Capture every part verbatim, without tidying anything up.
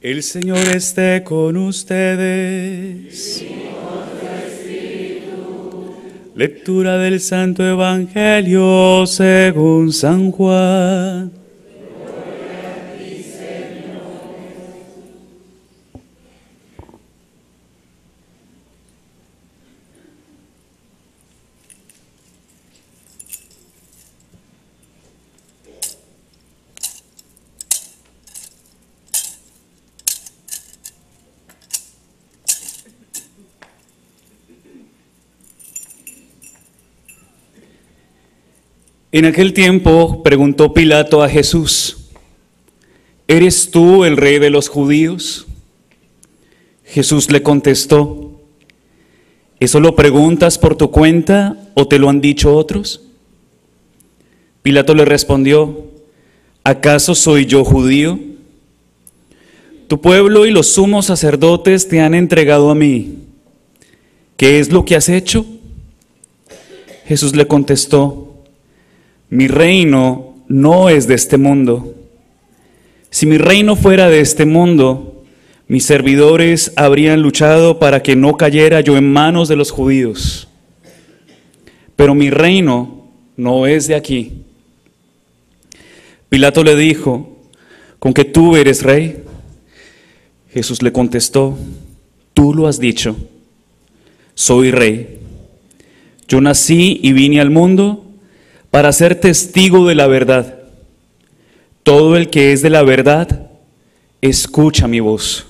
El Señor esté con ustedes. Lectura del Santo Evangelio según San Juan. En aquel tiempo preguntó Pilato a Jesús: ¿eres tú el rey de los judíos? Jesús le contestó: ¿eso lo preguntas por tu cuenta o te lo han dicho otros? Pilato le respondió: ¿acaso soy yo judío? Tu pueblo y los sumos sacerdotes te han entregado a mí. ¿Qué es lo que has hecho? Jesús le contestó: mi reino no es de este mundo. Si mi reino fuera de este mundo, mis servidores habrían luchado para que no cayera yo en manos de los judíos. Pero mi reino no es de aquí. Pilato le dijo: ¿con que tú eres rey? Jesús le contestó: tú lo has dicho, soy rey. Yo nací y vine al mundo para ser testigo de la verdad. Todo el que es de la verdad, escucha mi voz.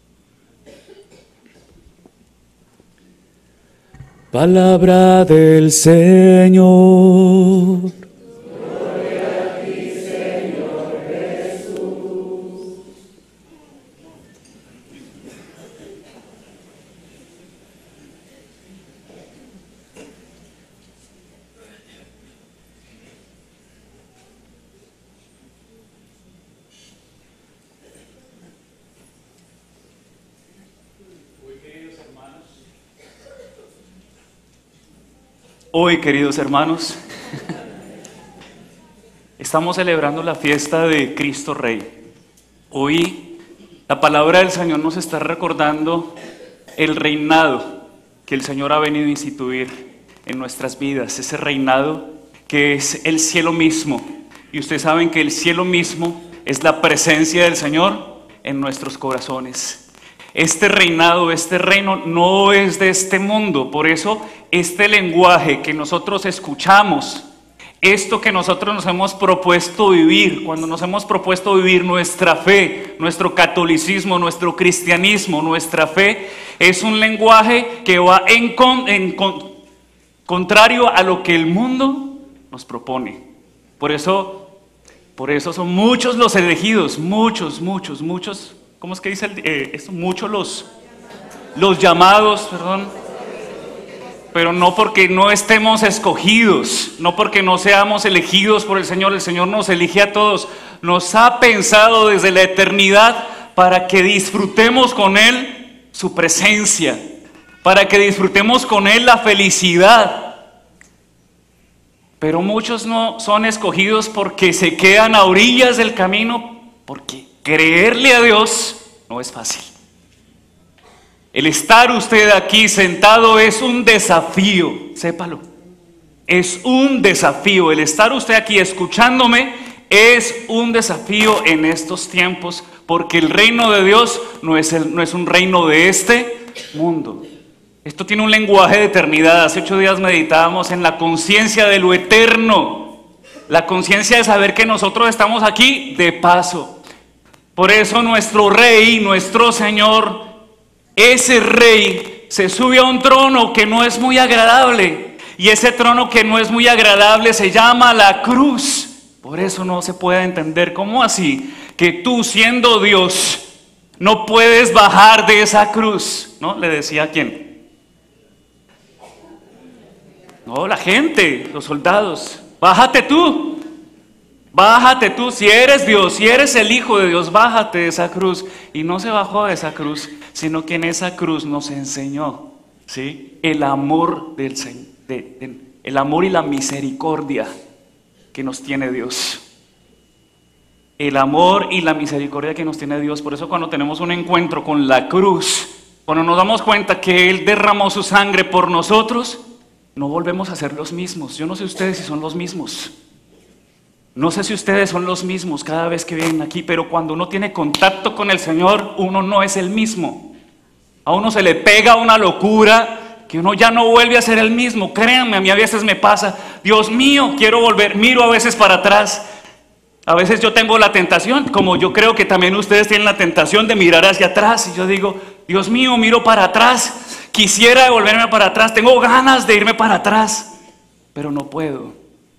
Palabra del Señor. Gloria a ti, Señor Jesús. Hoy, queridos hermanos, estamos celebrando la fiesta de Cristo Rey. Hoy la palabra del Señor nos está recordando el reinado que el Señor ha venido a instituir en nuestras vidas, ese reinado que es el cielo mismo. Y ustedes saben que el cielo mismo es la presencia del Señor en nuestros corazones. Este reinado, este reino no es de este mundo. Por eso este lenguaje que nosotros escuchamos, esto que nosotros nos hemos propuesto vivir, cuando nos hemos propuesto vivir nuestra fe, nuestro catolicismo, nuestro cristianismo, nuestra fe, es un lenguaje que va en, con, en con, contrario a lo que el mundo nos propone. Por eso, por eso son muchos los elegidos, muchos, muchos, muchos. ¿Cómo es que dice el, eh, esto? Muchos los, los llamados, perdón, pero no porque no estemos escogidos, no porque no seamos elegidos por el Señor. El Señor nos elige a todos, nos ha pensado desde la eternidad para que disfrutemos con Él su presencia, para que disfrutemos con Él la felicidad. Pero muchos no son escogidos porque se quedan a orillas del camino, porque creerle a Dios no es fácil. El estar usted aquí sentado es un desafío, sépalo. Es un desafío. El estar usted aquí escuchándome es un desafío en estos tiempos, porque el reino de Dios no es, el, no es un reino de este mundo. Esto tiene un lenguaje de eternidad. Hace ocho días meditábamos en la conciencia de lo eterno, la conciencia de saber que nosotros estamos aquí de paso. Por eso nuestro Rey, nuestro Señor, ese Rey se sube a un trono que no es muy agradable. Y ese trono que no es muy agradable se llama la cruz. Por eso no se puede entender cómo así que tú, siendo Dios, no puedes bajar de esa cruz, ¿no? Le decía a quién. No, la gente, los soldados. Bájate tú. Bájate tú, si eres Dios, si eres el Hijo de Dios, bájate de esa cruz. Y no se bajó de esa cruz, sino que en esa cruz nos enseñó, ¿sí?, el amor del Señor, de, de, el amor y la misericordia que nos tiene Dios. el amor y la misericordia que nos tiene Dios. Por eso cuando tenemos un encuentro con la cruz, cuando nos damos cuenta que Él derramó su sangre por nosotros, no volvemos a ser los mismos. Yo no sé ustedes si son los mismos. No sé si ustedes son los mismos cada vez que vienen aquí, pero cuando uno tiene contacto con el Señor, uno no es el mismo. A uno se le pega una locura que uno ya no vuelve a ser el mismo. Créanme, a mí a veces me pasa, Dios mío, quiero volver, miro a veces para atrás. A veces yo tengo la tentación, como yo creo que también ustedes tienen la tentación de mirar hacia atrás. Y yo digo, Dios mío, miro para atrás, quisiera devolverme para atrás, tengo ganas de irme para atrás, pero no puedo.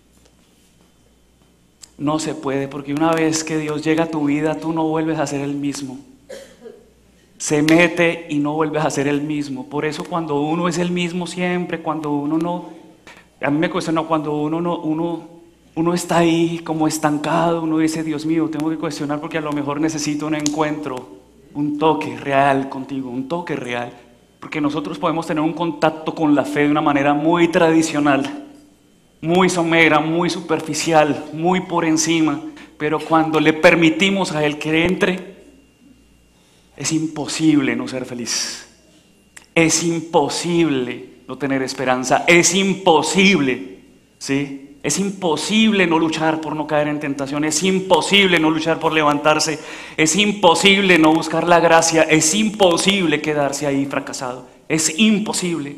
No se puede, porque una vez que Dios llega a tu vida, tú no vuelves a ser el mismo. Se mete y no vuelves a ser el mismo. Por eso cuando uno es el mismo siempre, cuando uno no, a mí me cuestiona cuando uno no, uno, uno está ahí como estancado, uno dice, Dios mío, tengo que cuestionar porque a lo mejor necesito un encuentro, un toque real contigo, un toque real. Porque nosotros podemos tener un contacto con la fe de una manera muy tradicional, muy somera, muy superficial, muy por encima, pero cuando le permitimos a Él que entre, es imposible no ser feliz, es imposible no tener esperanza, es imposible, ¿sí? Es imposible no luchar por no caer en tentación, es imposible no luchar por levantarse, es imposible no buscar la gracia, es imposible quedarse ahí fracasado, es imposible.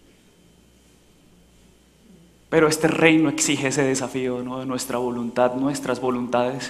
Pero este reino exige ese desafío, ¿no? De nuestra voluntad, nuestras voluntades.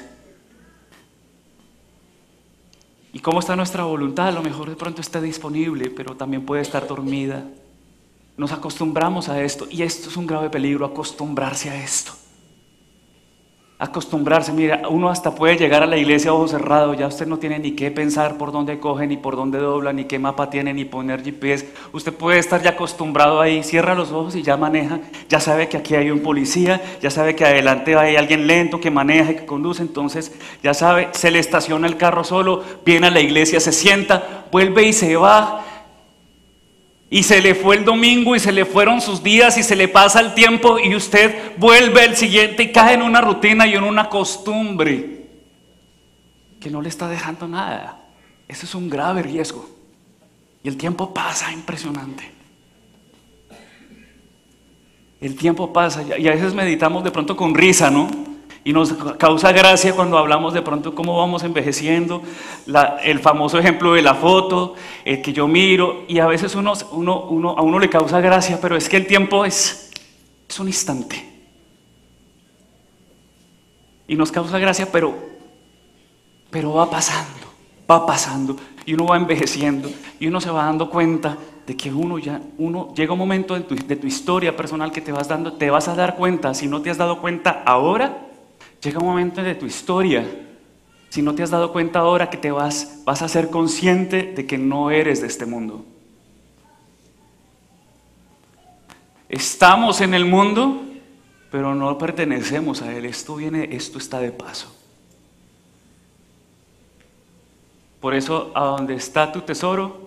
¿Y cómo está nuestra voluntad? A lo mejor de pronto está disponible, pero también puede estar dormida. Nos acostumbramos a esto, y esto es un grave peligro, acostumbrarse a esto. Acostumbrarse, mira, uno hasta puede llegar a la iglesia a ojo cerrado, ya usted no tiene ni qué pensar por dónde coge, ni por dónde dobla, ni qué mapa tiene, ni poner G P S. Usted puede estar ya acostumbrado ahí, cierra los ojos y ya maneja, ya sabe que aquí hay un policía, ya sabe que adelante hay alguien lento que maneja y que conduce, entonces ya sabe, se le estaciona el carro solo, viene a la iglesia, se sienta, vuelve y se va. Y se le fue el domingo y se le fueron sus días y se le pasa el tiempo y usted vuelve el siguiente y cae en una rutina y en una costumbre que no le está dejando nada. Eso es un grave riesgo. Y el tiempo pasa impresionante. El tiempo pasa y a veces meditamos de pronto con risa, ¿no? Y nos causa gracia cuando hablamos de pronto cómo vamos envejeciendo, la, el famoso ejemplo de la foto, el que yo miro, y a veces uno, uno, uno, a uno le causa gracia, pero es que el tiempo es, es un instante. Y nos causa gracia, pero, pero va pasando, va pasando, y uno va envejeciendo, y uno se va dando cuenta de que uno ya, uno llega un momento de tu, de tu historia personal que te vas dando, te vas a dar cuenta, si no te has dado cuenta ahora, llega un momento de tu historia, si no te has dado cuenta ahora, que te vas, vas a ser consciente de que no eres de este mundo. Estamos en el mundo, pero no pertenecemos a él. Esto viene, esto está de paso. Por eso, a donde está tu tesoro,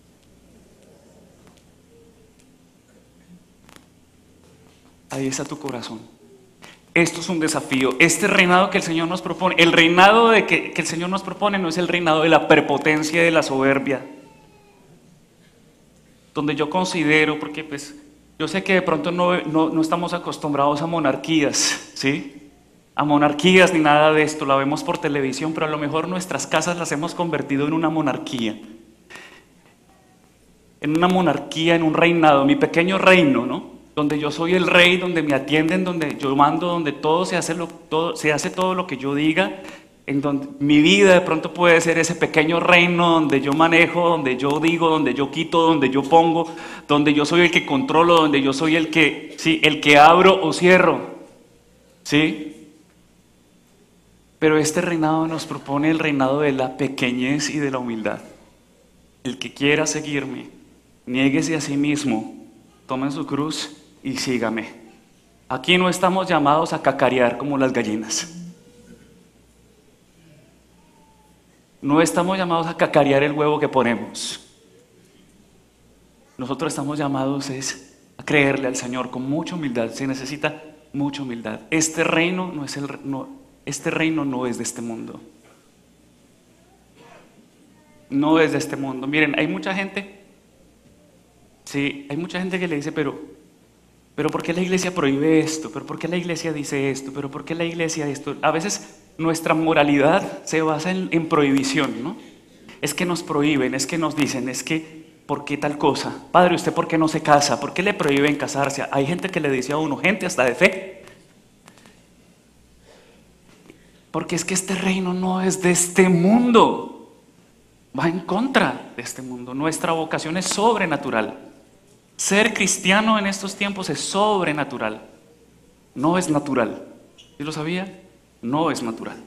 ahí está tu corazón. Esto es un desafío. Este reinado que el Señor nos propone, el reinado de que, que el Señor nos propone no es el reinado de la prepotencia y de la soberbia, donde yo considero, porque pues yo sé que de pronto no, no, no estamos acostumbrados a monarquías, ¿sí? A monarquías ni nada de esto, la vemos por televisión, pero a lo mejor nuestras casas las hemos convertido en una monarquía. En una monarquía, en un reinado, mi pequeño reino, ¿no? Donde yo soy el rey, donde me atienden, donde yo mando, donde todo se hace, lo, todo, se hace todo lo que yo diga, en donde mi vida de pronto puede ser ese pequeño reino donde yo manejo, donde yo digo, donde yo quito, donde yo pongo, donde yo soy el que controlo, donde yo soy el que, sí, el que abro o cierro, ¿sí? Pero este reinado nos propone el reinado de la pequeñez y de la humildad. El que quiera seguirme, niéguese a sí mismo, tome su cruz y sígame. Aquí no estamos llamados a cacarear como las gallinas. No estamos llamados a cacarear el huevo que ponemos. Nosotros estamos llamados es a creerle al Señor con mucha humildad. Se necesita mucha humildad. Este reino no es el, no, este reino no es de este mundo. No es de este mundo. Miren, hay mucha gente, sí, hay mucha gente que le dice, pero, pero ¿por qué la iglesia prohíbe esto? ¿Pero por qué la iglesia dice esto? ¿Pero por qué la iglesia esto? A veces nuestra moralidad se basa en, en prohibición, ¿no? Es que nos prohíben, es que nos dicen, es que, ¿por qué tal cosa? Padre, ¿usted por qué no se casa? ¿Por qué le prohíben casarse? Hay gente que le dice a uno, gente hasta de fe. Porque es que este reino no es de este mundo. Va en contra de este mundo. Nuestra vocación es sobrenatural. Ser cristiano en estos tiempos es sobrenatural. No es natural. ¿Sí lo sabía? No es natural.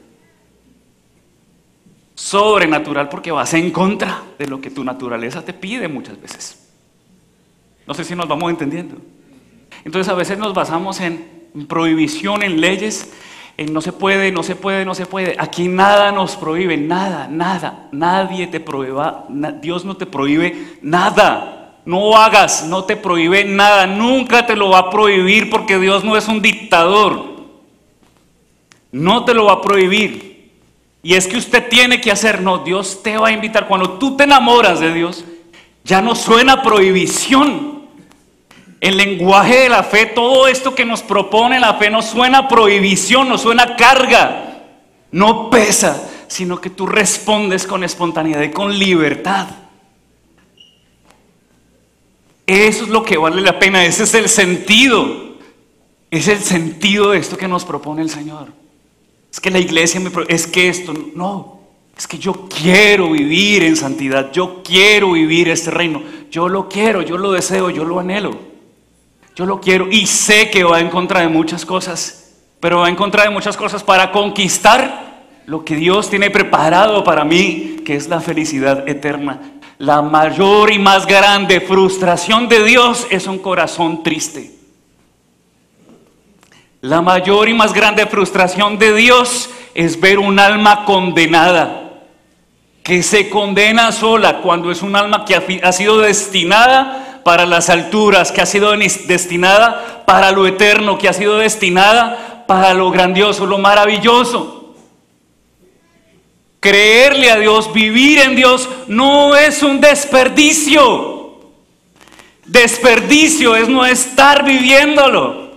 Sobrenatural porque vas en contra de lo que tu naturaleza te pide muchas veces. No sé si nos vamos entendiendo. Entonces a veces nos basamos en prohibición, en leyes, en no se puede, no se puede, no se puede. Aquí nada nos prohíbe, nada, nada. Nadie te prohíba, Dios no te prohíbe nada. No hagas, no te prohíbe nada. Nunca te lo va a prohibir porque Dios no es un dictador. No te lo va a prohibir. Y es que usted tiene que hacer, no, Dios te va a invitar. Cuando tú te enamoras de Dios, ya no suena prohibición. El lenguaje de la fe, todo esto que nos propone la fe no suena prohibición, no suena carga, no pesa, sino que tú respondes con espontaneidad y con libertad. Eso es lo que vale la pena, ese es el sentido, es el sentido de esto que nos propone el Señor. Es que la iglesia me propone, es que esto, no, es que yo quiero vivir en santidad, yo quiero vivir este reino, yo lo quiero, yo lo deseo, yo lo anhelo. Yo lo quiero y sé que va en contra de muchas cosas, pero va en contra de muchas cosas para conquistar lo que Dios tiene preparado para mí, que es la felicidad eterna. La mayor y más grande frustración de Dios es un corazón triste. La mayor y más grande frustración de Dios es ver un alma condenada, que se condena sola cuando es un alma que ha sido destinada para las alturas, que ha sido destinada para lo eterno, que ha sido destinada para lo grandioso, lo maravilloso. Creerle a Dios, vivir en Dios, no es un desperdicio. Desperdicio es no estar viviéndolo.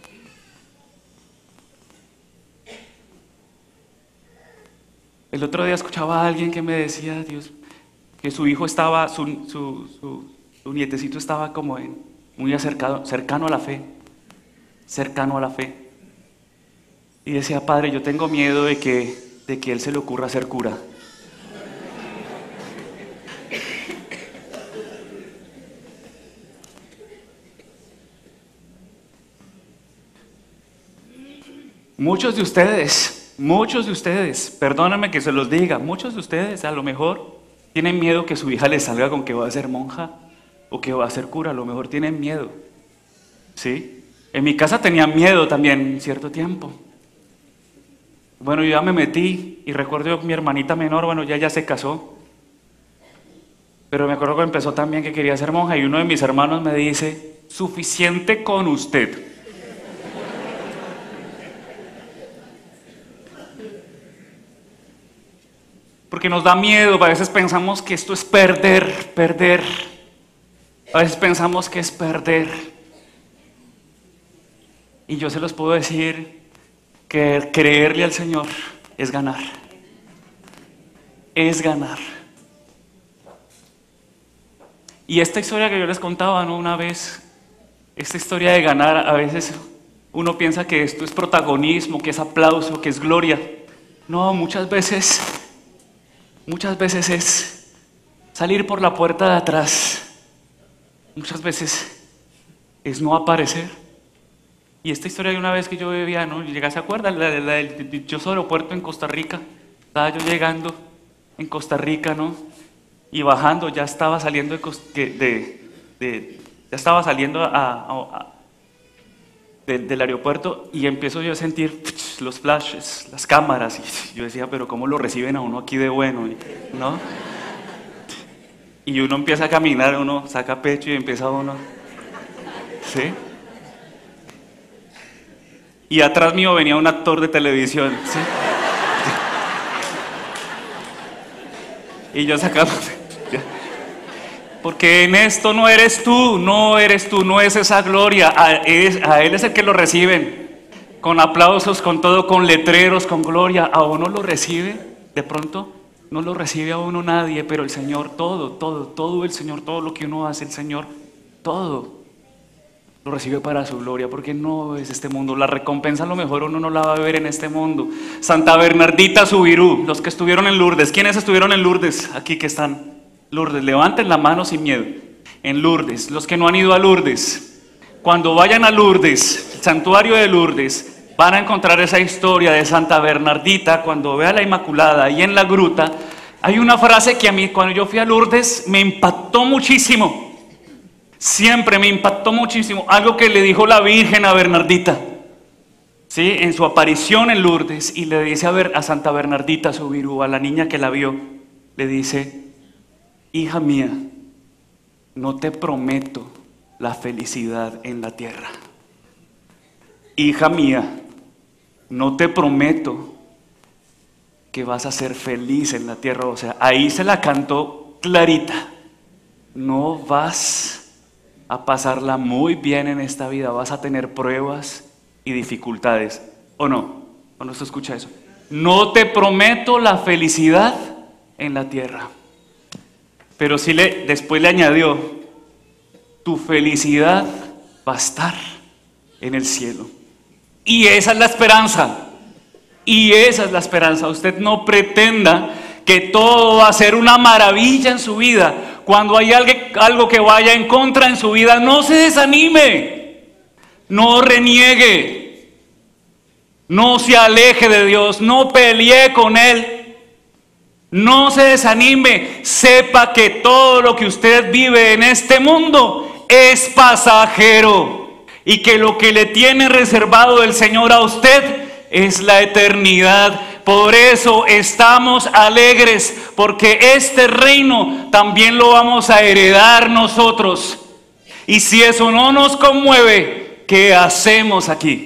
El otro día escuchaba a alguien que me decía, Dios, que su hijo estaba, su, su, su Su nietecito estaba como en, muy acercado, cercano a la fe, cercano a la fe. Y decía, Padre, yo tengo miedo de que, de que él se le ocurra ser cura. Muchos de ustedes, muchos de ustedes, perdónenme que se los diga, muchos de ustedes a lo mejor tienen miedo que su hija les salga con que va a ser monja o que va a ser cura, a lo mejor tienen miedo, ¿sí? En mi casa tenía miedo también cierto tiempo. Bueno, yo ya me metí y recuerdo que mi hermanita menor, bueno, ya ya se casó, pero me acuerdo que empezó también que quería ser monja y uno de mis hermanos me dice, suficiente con usted. Porque nos da miedo, a veces pensamos que esto es perder, perder. A veces pensamos que es perder. Y yo se los puedo decir que creerle al Señor es ganar. Es ganar. Y esta historia que yo les contaba, ¿no? Una vez, esta historia de ganar, a veces uno piensa que esto es protagonismo, que es aplauso, que es gloria. No, muchas veces... Muchas veces es salir por la puerta de atrás. Muchas veces es no aparecer. Y esta historia de una vez que yo vivía, ¿no? Llegué, ¿se acuerdan? La, la, la del dichoso aeropuerto en Costa Rica. Estaba yo llegando en Costa Rica, ¿no? Y bajando, ya estaba saliendo de, de, de ya estaba saliendo a, a, a, de, del aeropuerto y empiezo yo a sentir los flashes, las cámaras, y yo decía, pero ¿cómo lo reciben a uno aquí de bueno? ¿No? Y uno empieza a caminar, uno saca pecho y empieza uno, ¿sí? y atrás mío venía un actor de televisión, ¿sí? Y yo sacando... Porque en esto no eres tú, no eres tú, no es esa gloria, a, es, a Él es el que lo reciben, con aplausos, con todo, con letreros, con gloria. A uno lo recibe, de pronto no lo recibe a uno nadie, pero el Señor, todo, todo, todo el Señor, todo lo que uno hace, el Señor, todo lo recibe para su gloria, porque no es este mundo. La recompensa a lo mejor uno no la va a ver en este mundo. Santa Bernardita Subirú, los que estuvieron en Lourdes, ¿quiénes estuvieron en Lourdes? Aquí que están. Lourdes, levanten la mano sin miedo. En Lourdes, los que no han ido a Lourdes, cuando vayan a Lourdes, el santuario de Lourdes, van a encontrar esa historia de Santa Bernardita. Cuando vea la Inmaculada ahí en la gruta, hay una frase que a mí cuando yo fui a Lourdes me impactó muchísimo. Siempre me impactó muchísimo. Algo que le dijo la Virgen a Bernardita, ¿sí? En su aparición en Lourdes, y le dice a, ver, a Santa Bernardita Subirú, a la niña que la vio, le dice: hija mía, no te prometo la felicidad en la tierra. Hija mía, no te prometo que vas a ser feliz en la tierra. O sea, ahí se la cantó clarita. No vas a pasarla muy bien en esta vida, vas a tener pruebas y dificultades. ¿O no? ¿O no se escucha eso? No te prometo la felicidad en la tierra. Pero sí le, después le añadió: tu felicidad va a estar en el cielo. Y esa es la esperanza. Y esa es la esperanza. Usted no pretenda que todo va a ser una maravilla en su vida. Cuando hay algo que vaya en contra en su vida, no se desanime. No reniegue. No se aleje de Dios. No pelee con Él. No se desanime, sepa que todo lo que usted vive en este mundo es pasajero y que lo que le tiene reservado el Señor a usted es la eternidad. Por eso estamos alegres, porque este reino también lo vamos a heredar nosotros. Y si eso no nos conmueve, ¿qué hacemos aquí?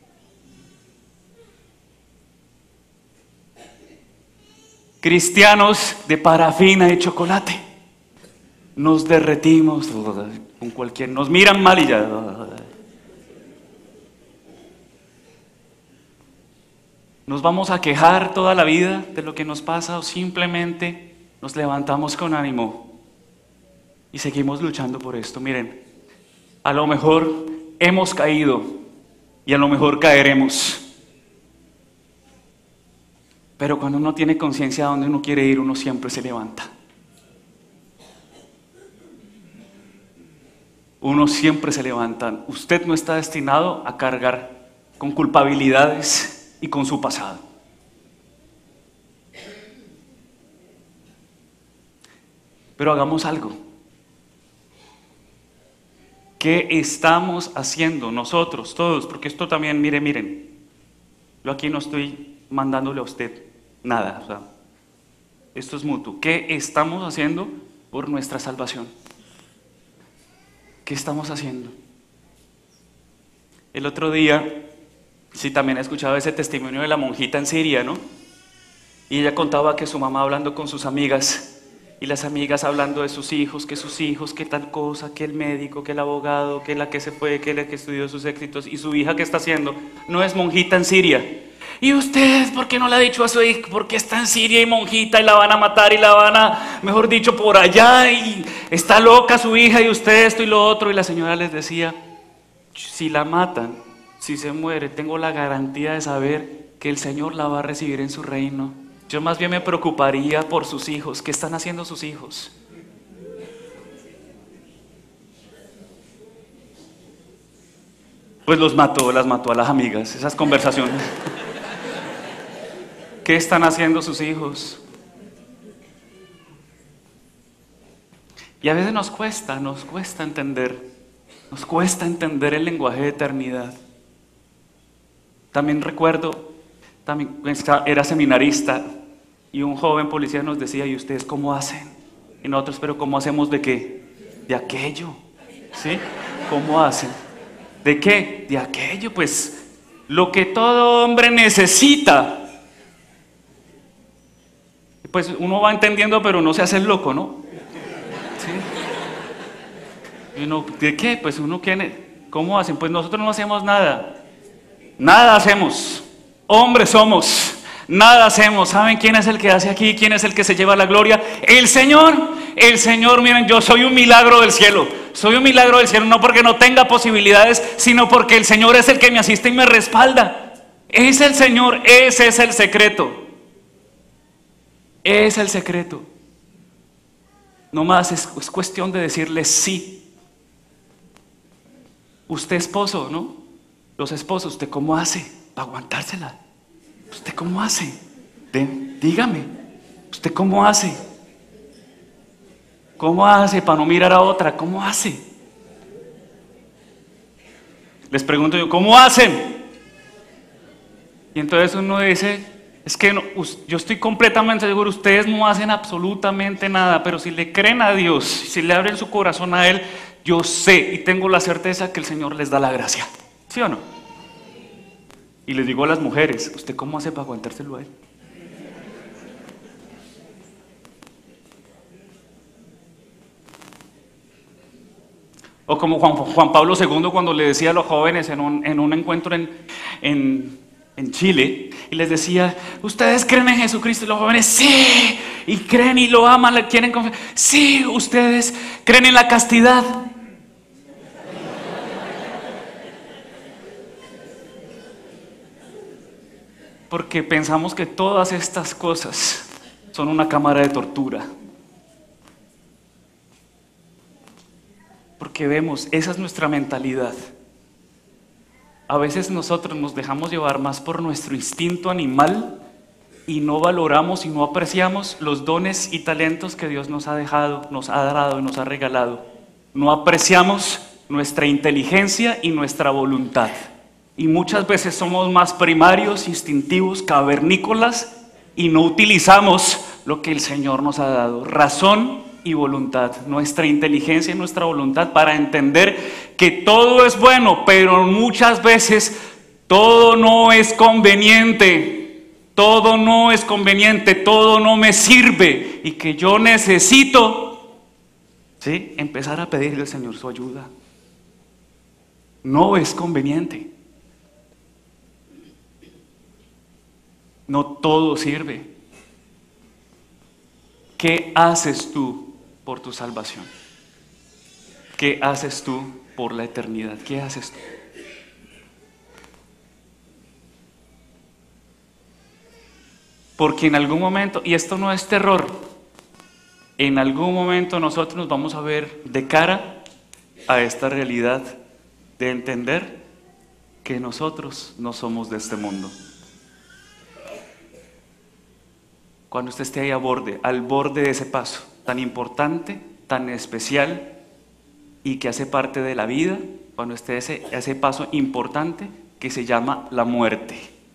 Cristianos de parafina y chocolate, nos derretimos con cualquier, nos miran mal y ya. Nos vamos a quejar toda la vida de lo que nos pasa, o simplemente nos levantamos con ánimo y seguimos luchando por esto. Miren, a lo mejor hemos caído y a lo mejor caeremos. Pero cuando uno tiene conciencia de dónde uno quiere ir, uno siempre se levanta. Uno siempre se levanta. Usted no está destinado a cargar con culpabilidades y con su pasado. Pero hagamos algo. ¿Qué estamos haciendo nosotros todos? Porque esto también, mire, miren, yo aquí no estoy mandándole a usted nada, o sea, esto es mutuo. ¿Qué estamos haciendo por nuestra salvación? ¿Qué estamos haciendo? El otro día, sí, también he escuchado ese testimonio de la monjita en Siria, ¿no? Y ella contaba que su mamá hablando con sus amigas, y las amigas hablando de sus hijos, que sus hijos, que tal cosa, que el médico, que el abogado, que la que se fue, que la que estudió sus éxitos, y su hija, ¿qué está haciendo? No es monjita en Siria. ¿Y usted por qué no le ha dicho a su hija? Porque está en Siria y monjita y la van a matar y la van a, mejor dicho, por allá, y está loca su hija y usted esto y lo otro. Y la señora les decía: si la matan, si se muere, tengo la garantía de saber que el Señor la va a recibir en su reino. Yo más bien me preocuparía por sus hijos. ¿Qué están haciendo sus hijos? Pues los mató, las mató a las amigas, esas conversaciones. ¿Qué están haciendo sus hijos? Y a veces nos cuesta, nos cuesta entender, nos cuesta entender el lenguaje de eternidad. También recuerdo, también era seminarista, y un joven policía nos decía: ¿y ustedes cómo hacen? Y nosotros: ¿pero cómo hacemos de qué? De aquello, ¿sí? ¿Cómo hacen? ¿De qué? De aquello, pues lo que todo hombre necesita. Pues uno va entendiendo, pero no se hace el loco, ¿no? ¿Sí? Y uno, ¿de qué? Pues uno quiere, ¿cómo hacen? Pues nosotros no hacemos nada. Nada hacemos. Hombres somos. Nada hacemos. ¿Saben quién es el que hace aquí? ¿Quién es el que se lleva la gloria? El Señor. El Señor, miren, yo soy un milagro del cielo. Soy un milagro del cielo, no porque no tenga posibilidades, sino porque el Señor es el que me asiste y me respalda. Es el Señor, ese es el secreto. Es el secreto. No más es, es cuestión de decirle sí. Usted esposo, ¿no? Los esposos, ¿usted cómo hace para aguantársela? ¿Usted cómo hace? De, dígame, ¿usted cómo hace? ¿Cómo hace para no mirar a otra? ¿Cómo hace? Les pregunto yo, ¿cómo hacen? Y entonces uno dice, es que no, yo estoy completamente seguro, ustedes no hacen absolutamente nada, pero si le creen a Dios, si le abren su corazón a Él, yo sé y tengo la certeza que el Señor les da la gracia. ¿Sí o no? Y les digo a las mujeres, ¿usted cómo hace para aguantárselo a Él? O como Juan, Juan Pablo segundo cuando le decía a los jóvenes en un, en un encuentro en, en, en Chile, y les decía, ¿ustedes creen en Jesucristo? Y los jóvenes, sí, y creen y lo aman, le quieren confiar. Sí, ustedes creen en la castidad. Porque pensamos que todas estas cosas son una cámara de tortura. Porque vemos, esa es nuestra mentalidad. A veces nosotros nos dejamos llevar más por nuestro instinto animal y no valoramos y no apreciamos los dones y talentos que Dios nos ha dejado, nos ha dado y nos ha regalado. No apreciamos nuestra inteligencia y nuestra voluntad. Y muchas veces somos más primarios, instintivos, cavernícolas y no utilizamos lo que el Señor nos ha dado. Razón y voluntad, nuestra inteligencia y nuestra voluntad para entender que todo es bueno, pero muchas veces todo no es conveniente, todo no es conveniente, todo no me sirve y que yo necesito, ¿sí?, empezar a pedirle al Señor su ayuda. No es conveniente. No todo sirve. ¿Qué haces tú por tu salvación? ¿Qué haces tú por la eternidad? ¿Qué haces tú? Porque en algún momento, y esto no es terror, en algún momento nosotros nos vamos a ver de cara a esta realidad de entender que nosotros no somos de este mundo. Cuando usted esté ahí a borde, al borde de ese paso tan importante, tan especial y que hace parte de la vida, cuando esté ese, ese paso importante que se llama la muerte.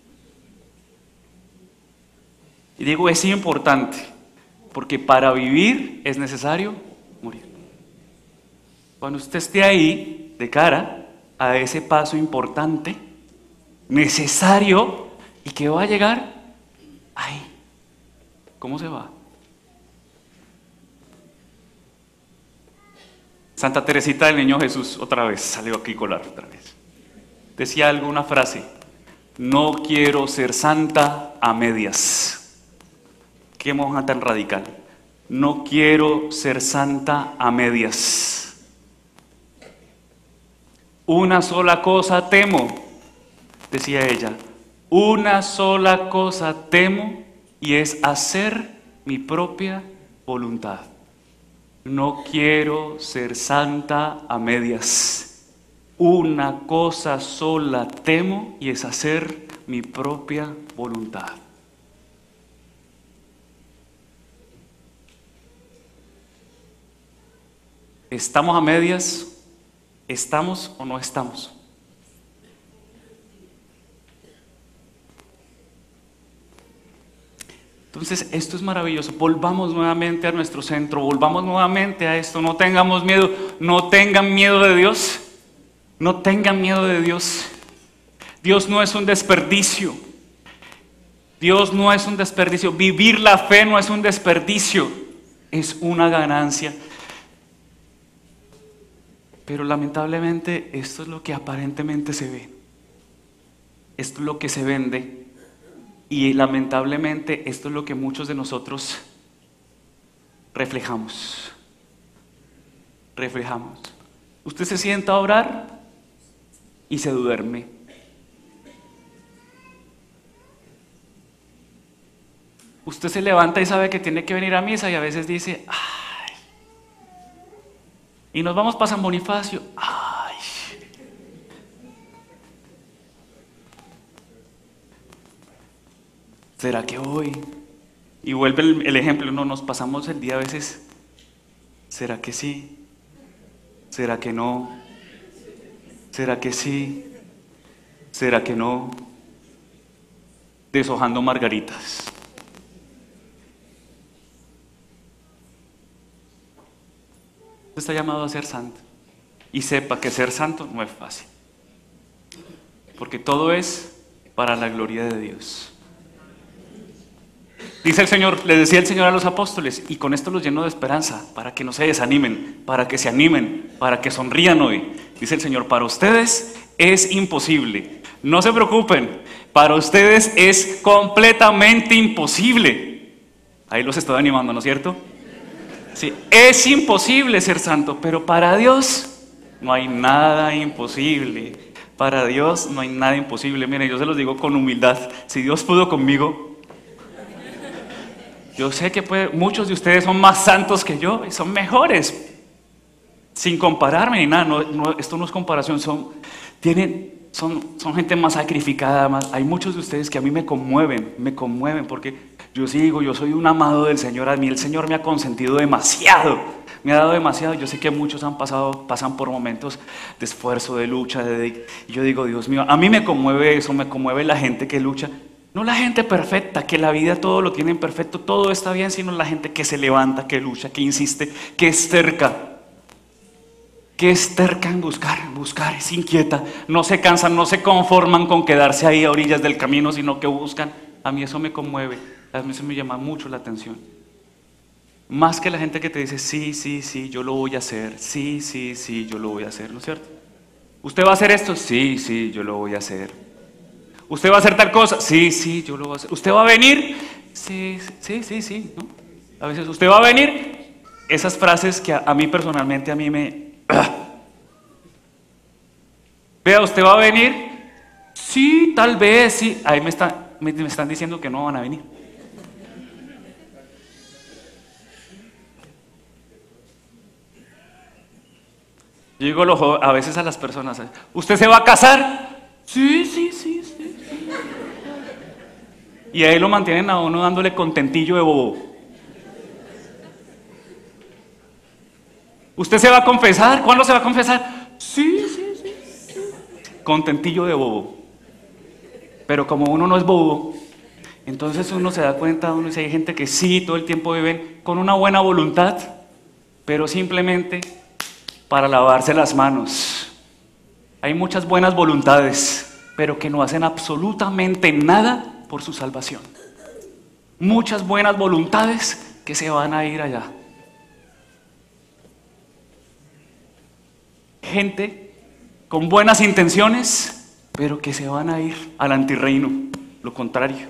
Y digo es importante porque para vivir es necesario morir. Cuando usted esté ahí de cara a ese paso importante, necesario y que va a llegar ahí. ¿Cómo se va? Santa Teresita del Niño Jesús, otra vez, salió aquí a colar otra vez. Decía alguna frase, no quiero ser santa a medias. Qué monja tan radical. No quiero ser santa a medias. Una sola cosa temo, decía ella, una sola cosa temo, y es hacer mi propia voluntad. No quiero ser santa a medias. Una cosa sola temo y es hacer mi propia voluntad. ¿Estamos a medias? ¿Estamos o no estamos? Entonces, esto es maravilloso. Volvamos nuevamente a nuestro centro, volvamos nuevamente a esto. No tengamos miedo, no tengan miedo de Dios. No tengan miedo de Dios. Dios no es un desperdicio. Dios no es un desperdicio. Vivir la fe no es un desperdicio, es una ganancia. Pero lamentablemente esto es lo que aparentemente se ve. Esto es lo que se vende. Y lamentablemente esto es lo que muchos de nosotros reflejamos. Reflejamos. Usted se sienta a orar y se duerme. Usted se levanta y sabe que tiene que venir a misa y a veces dice, ay. Y nos vamos para San Bonifacio, ay. ¿Será que voy? Y vuelve el, el ejemplo, no, nos pasamos el día a veces, ¿será que sí? ¿Será que no? ¿Será que sí? ¿Será que no? Deshojando margaritas. Usted está llamado a ser santo. Y sepa que ser santo no es fácil. Porque todo es para la gloria de Dios. Dice el Señor, le decía el Señor a los apóstoles, y con esto los lleno de esperanza, para que no se desanimen, para que se animen, para que sonrían hoy. Dice el Señor, para ustedes es imposible. No se preocupen, para ustedes es completamente imposible. Ahí los estoy animando, ¿no es cierto? Sí, es imposible ser santo, pero para Dios no hay nada imposible. Para Dios no hay nada imposible. Miren, yo se los digo con humildad. Si Dios pudo conmigo, yo sé que puede, muchos de ustedes son más santos que yo y son mejores. Sin compararme ni nada, no, no, esto no es comparación, son, tienen, son, son gente más sacrificada, más. Hay muchos de ustedes que a mí me conmueven, me conmueven porque yo sigo, yo soy un amado del Señor, a mí el Señor me ha consentido demasiado, me ha dado demasiado. Yo sé que muchos han pasado, pasan por momentos de esfuerzo, de lucha, de, de, y yo digo, Dios mío, a mí me conmueve eso, me conmueve la gente que lucha. No la gente perfecta, que la vida todo lo tienen perfecto, todo está bien, sino la gente que se levanta, que lucha, que insiste, que es terca. Que es terca en buscar, buscar, es inquieta. No se cansan, no se conforman con quedarse ahí a orillas del camino, sino que buscan. A mí eso me conmueve, a mí eso me llama mucho la atención. Más que la gente que te dice, sí, sí, sí, yo lo voy a hacer, sí, sí, sí, yo lo voy a hacer, ¿no es cierto? ¿Usted va a hacer esto? Sí, sí, yo lo voy a hacer. ¿Usted va a hacer tal cosa? Sí, sí, yo lo voy a hacer. ¿Usted va a venir? Sí, sí, sí, sí, ¿no? A veces, ¿usted va a venir? Esas frases que a, a mí personalmente, a mí me... Vea, ¿usted va a venir? Sí, tal vez, sí. Ahí me, está, me, me están diciendo que no van a venir. Yo digo lo, a veces a las personas, ¿usted se va a casar? Sí, sí, sí, sí. Y ahí lo mantienen a uno dándole contentillo de bobo. ¿Usted se va a confesar? ¿Cuándo se va a confesar? Sí, sí, sí, sí. Contentillo de bobo. Pero como uno no es bobo, entonces uno se da cuenta, uno dice, hay gente que sí, todo el tiempo viven con una buena voluntad, pero simplemente para lavarse las manos. Hay muchas buenas voluntades, pero que no hacen absolutamente nada por su salvación. Muchas buenas voluntades que se van a ir allá. Gente con buenas intenciones, pero que se van a ir al antirreino, lo contrario.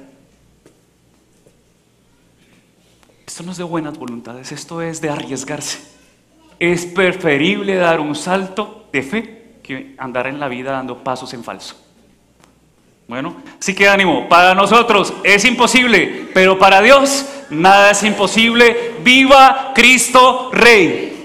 Esto no es de buenas voluntades, esto es de arriesgarse. Es preferible dar un salto de fe que andar en la vida dando pasos en falso. Bueno, así que ánimo, para nosotros es imposible, pero para Dios nada es imposible. ¡Viva Cristo Rey!